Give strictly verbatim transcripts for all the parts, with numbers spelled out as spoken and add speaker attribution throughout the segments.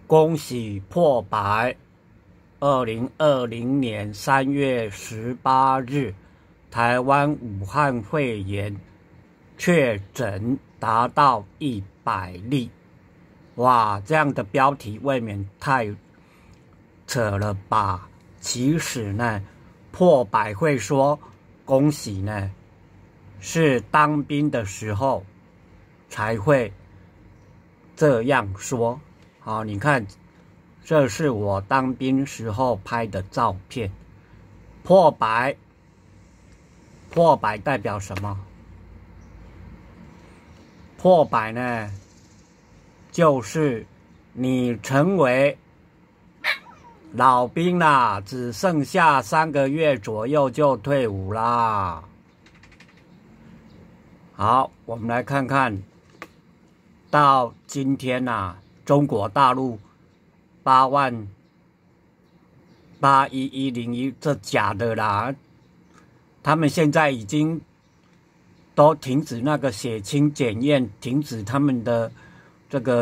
Speaker 1: 恭喜破百！二零二零年三月十八日，台湾武汉肺炎确诊达到一百例。哇，这样的标题未免太扯了吧？其实呢，破百会说恭喜呢，是当兵的时候才会这样说。好，你看，这是我当兵时候拍的照片。破百，破百代表什么？破百呢，就是你成为老兵啦，只剩下三个月左右就退伍啦。好，我们来看看，到今天呐、啊，中国大陆八万八一一零一，这假的啦！他们现在已经都停止那个血清检验，停止他们的这个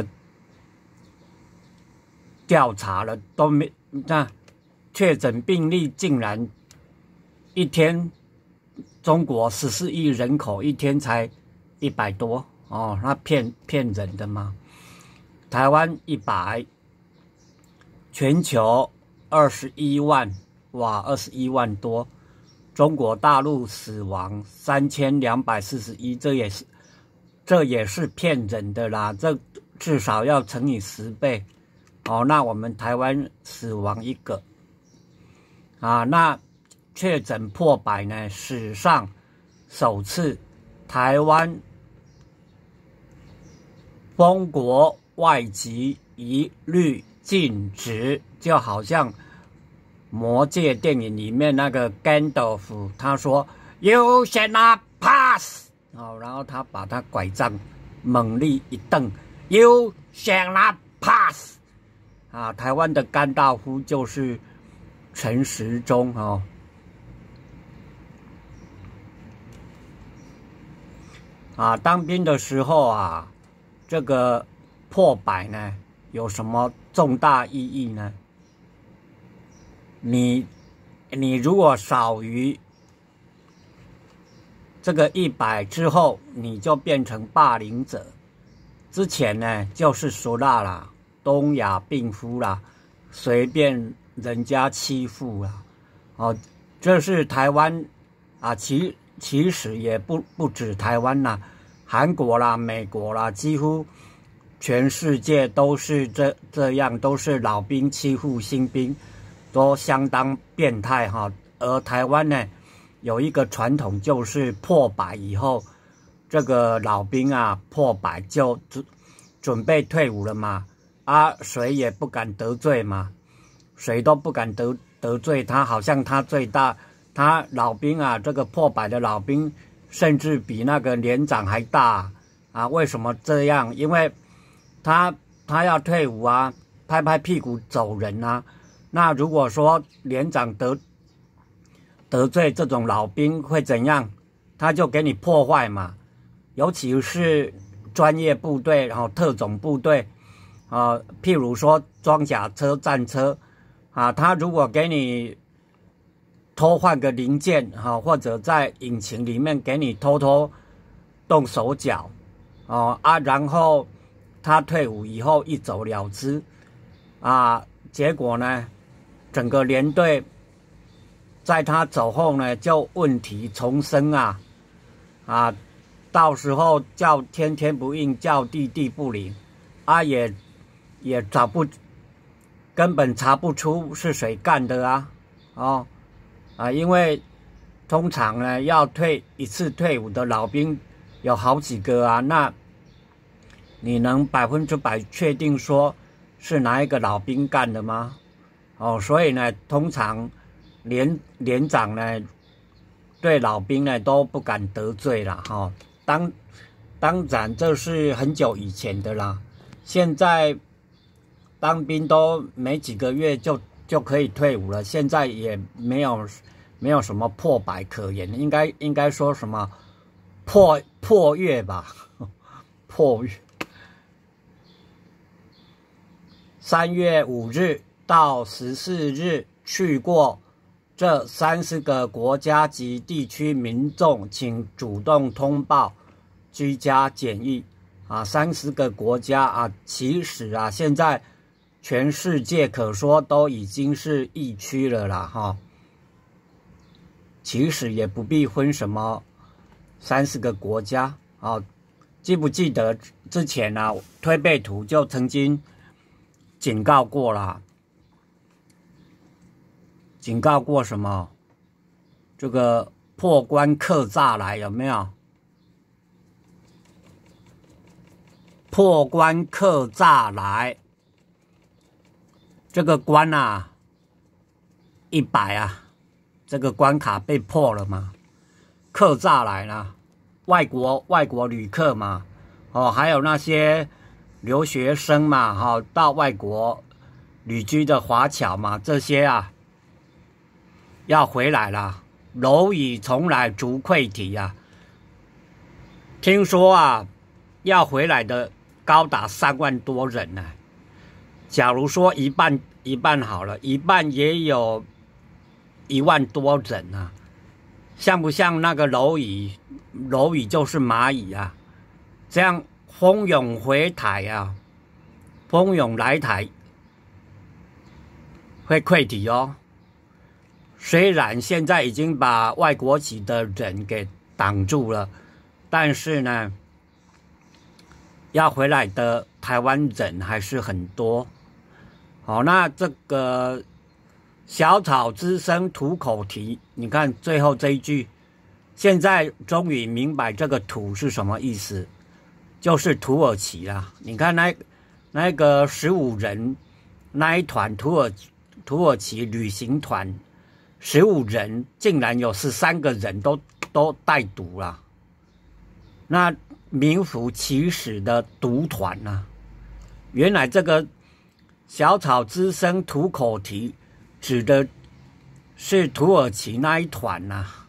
Speaker 1: 调查了，都没那确诊病例竟然一天，中国十四亿人口一天才一百多哦，那骗骗人的吗？台湾一百，全球二十一万，哇，二十一万多。中国大陆死亡三千两百四十一，这也是这也是骗人的啦，这至少要乘以十倍。哦，那我们台湾死亡一个啊，那确诊破百呢，史上首次，台湾封国外籍一律禁止，就好像魔戒电影里面那个甘道夫他说 You shall not pass， 哦，然后他把他拐杖猛力一蹬 You shall not pass。啊，台湾的甘道夫就是陈时中哦。啊，当兵的时候啊，这个破百呢有什么重大意义呢？你你如果少于这个一百之后，你就变成霸凌者。之前呢就是俗辣啦。东亚病夫啦，随便人家欺负啦，哦，这是台湾啊，其其实也不不止台湾啦，韩国啦、美国啦，几乎全世界都是这这样，都是老兵欺负新兵，都相当变态哈。而台湾呢，有一个传统，就是破百以后，这个老兵啊破百就准准备退伍了嘛。啊，谁也不敢得罪嘛，谁都不敢得得罪他，好像他最大，他老兵啊，这个破百的老兵，甚至比那个连长还大啊！为什么这样？因为他他要退伍啊，拍拍屁股走人啊。那如果说连长得得罪这种老兵会怎样？他就给你破坏嘛，尤其是专业部队，然后特种部队。啊，譬如说装甲车、战车，啊，他如果给你偷换个零件，哈、啊，或者在引擎里面给你偷偷动手脚，哦啊，然后他退伍以后一走了之，啊，结果呢，整个连队在他走后呢，就问题丛生啊，啊，到时候叫天天不应，叫地地不灵，啊也。也找不，根本查不出是谁干的啊，哦，啊，因为通常呢要退一次退伍的老兵有好几个啊，那你能百分之百确定说是哪一个老兵干的吗？哦，所以呢，通常连连长呢对老兵呢都不敢得罪啦，哈、哦，当当然这是很久以前的啦，现在。当兵都没几个月就就可以退伍了，现在也没有没有什么破百可言，应该应该说什么破破月吧，破月。 三月五日到十四日去过这三十个国家及地区民众，请主动通报居家检疫啊！三十个国家啊，其实啊，现在全世界可说都已经是疫区了啦，哈。其实也不必分什么三十个国家啊。记不记得之前啊，推背图就曾经警告过啦，警告过什么？这个破关客栅来有没有？破关客栅来，这个关啊，一百啊，这个关卡被破了嘛？客栅来了。外国外国旅客嘛，哦，还有那些留学生嘛，哈、哦，到外国旅居的华侨嘛，这些啊，要回来了。蝼蚁从来逐溃体啊，听说啊，要回来的高达三万多人呢、啊。假如说一半一半好了，一半也有一万多人啊。像不像那个蝼蚁？蝼蚁就是蚂蚁啊，这样蜂拥回台啊，蜂拥来台会溃体哦。虽然现在已经把外国籍的人给挡住了，但是呢，要回来的台湾人还是很多。好，那这个小草之声吐口题，你看最后这一句，现在终于明白这个土是什么意思，就是土耳其啦。你看那那个十五人那一团土耳土耳其旅行团，十五人竟然有十三个人都都带毒啦，那名副其实的毒团呐、啊。原来这个小草之声吐口题指的是土耳其那一团呐、啊。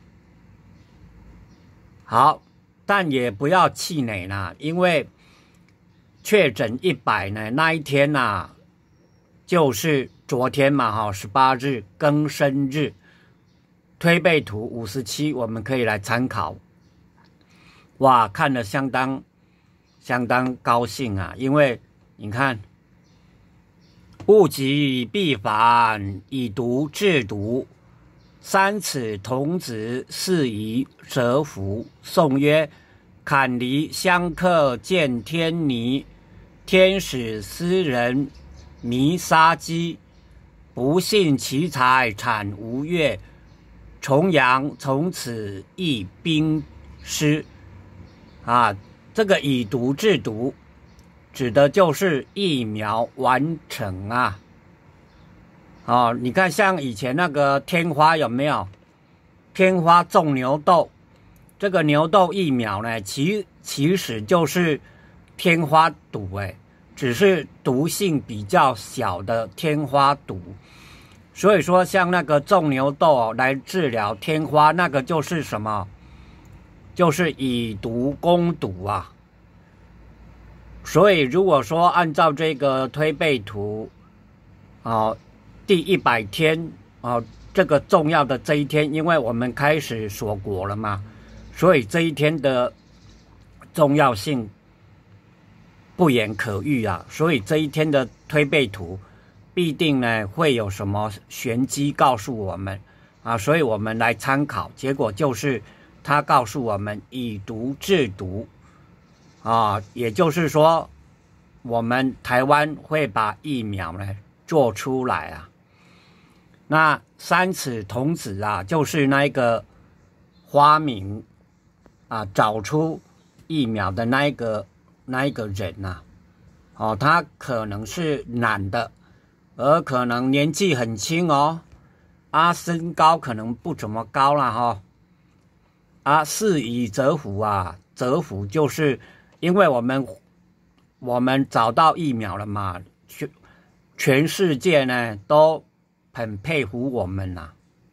Speaker 1: 好，但也不要气馁啦，因为确诊一百呢，那一天呐、啊，就是昨天嘛，哈，十八日庚申日，推背图五十七，我们可以来参考。哇，看了相当相当高兴啊，因为你看。物极必反，以毒制毒。三尺童子，是以折服。颂曰：坎离相克见天尼，天使斯人弥杀机。不信其财产无月，重阳从此亦兵失。啊，这个以毒制毒。指的就是疫苗完成啊！哦，你看像以前那个天花有没有？天花种牛痘，这个牛痘疫苗呢，其其实就是天花毒哎，只是毒性比较小的天花毒。所以说，像那个种牛痘来治疗天花，那个就是什么？就是以毒攻毒啊！所以，如果说按照这个推背图，哦，第一百天哦，这个重要的这一天，因为我们开始锁国了嘛，所以这一天的重要性不言可喻啊。所以这一天的推背图必定呢会有什么玄机告诉我们啊，所以我们来参考。结果就是他告诉我们以毒制毒。啊，也就是说，我们台湾会把疫苗呢做出来啊。那三尺童子啊，就是那一个发明啊，找出疫苗的那一个那一个人呐、啊。哦，他可能是男的，而可能年纪很轻哦，啊，身高可能不怎么高啦哈、哦。啊，是以折服啊，折服就是。因为我们我们找到疫苗了嘛，全全世界呢都很佩服我们呐、啊。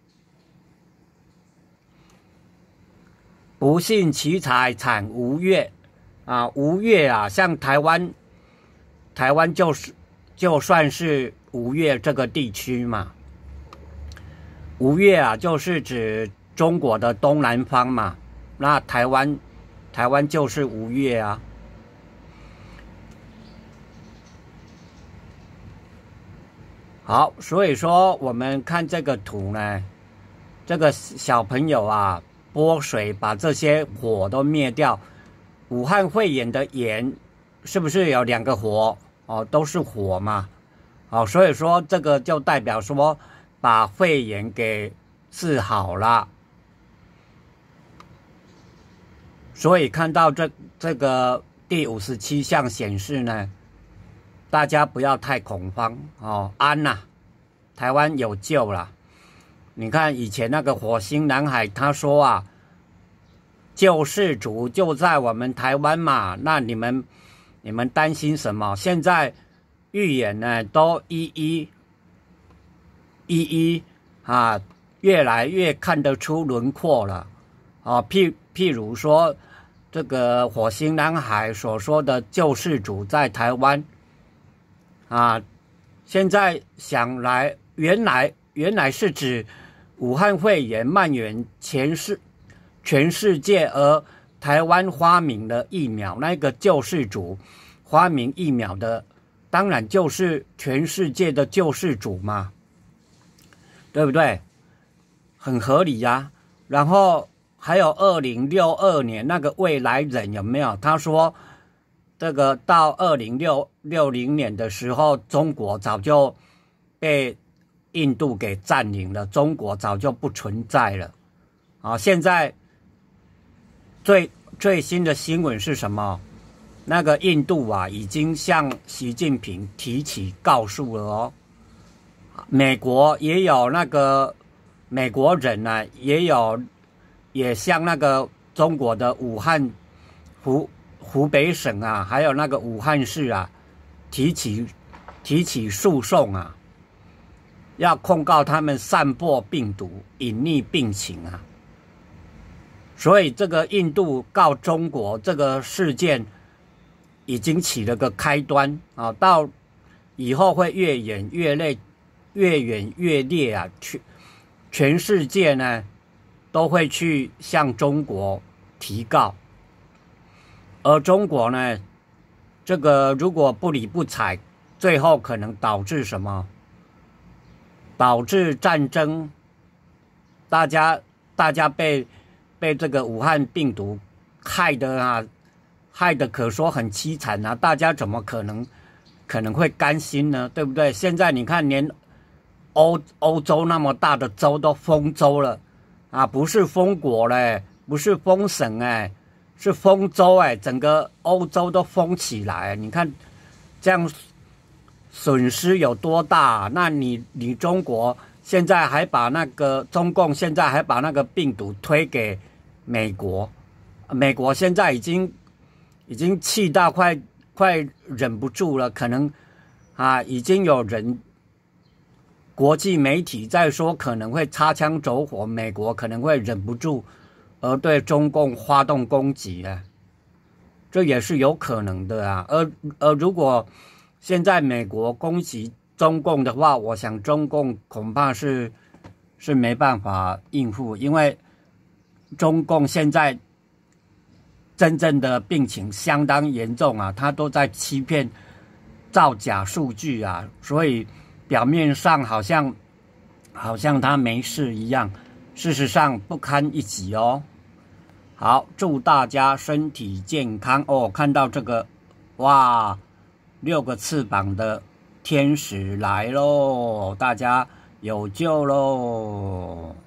Speaker 1: 不信其财产无月啊，无月啊，像台湾，台湾就是就算是吴越这个地区嘛。吴越啊，就是指中国的东南方嘛。那台湾，台湾就是吴越啊。好，所以说我们看这个图呢，这个小朋友啊，拨水把这些火都灭掉。武汉肺炎的炎是不是有两个火？哦，都是火嘛。哦，所以说这个就代表说把肺炎给治好了。所以看到这这个第五十七项显示呢，大家不要太恐慌哦，安呐、啊，台湾有救了。你看以前那个火星男孩他说啊，救世主就在我们台湾嘛，那你们你们担心什么？现在预言呢都一一一一啊，越来越看得出轮廓了啊。譬譬如说，这个火星男孩所说的救世主在台湾啊，现在想来，原来原来是指武汉肺炎蔓延全世全世界，而台湾发明了疫苗，那个救世主发明疫苗的，当然就是全世界的救世主嘛，对不对？很合理呀、啊。然后还有二零六二年那个未来人有没有？他说这个到二零六零年的时候，中国早就被印度给占领了，中国早就不存在了。啊，现在最最新的新闻是什么？那个印度啊，已经向习近平提起告诉了哦。美国也有那个美国人呢、啊，也有也向那个中国的武汉湖湖北省啊，还有那个武汉市啊，提起提起诉讼啊，要控告他们散播病毒、隐匿病情啊。所以这个印度告中国这个事件已经起了个开端啊，到以后会越演越烈，越演越烈啊！全全世界呢都会去向中国提告，而中国呢，这个如果不理不睬，最后可能导致什么？导致战争，大家大家被被这个武汉病毒害得啊，害得可说很凄惨啊！大家怎么可能可能会甘心呢？对不对？现在你看，连欧欧洲那么大的州都封州了啊，不是封国嘞，不是封省哎，是封州哎，整个欧洲都封起来。你看这样损失有多大啊？那你你中国现在还把那个中共现在还把那个病毒推给美国，美国现在已经已经气到快快忍不住了，可能啊已经有人国际媒体在说可能会擦枪走火，美国可能会忍不住而对中共发动攻击啊，这也是有可能的啊。而而如果现在美国攻击中共的话，我想中共恐怕是是没办法应付，因为中共现在真正的病情相当严重啊，他都在欺骗、造假数据啊，所以表面上好像好像他没事一样，事实上不堪一击哦。好，祝大家身体健康哦！看到这个，哇，六个翅膀的天使来喽，大家有救喽！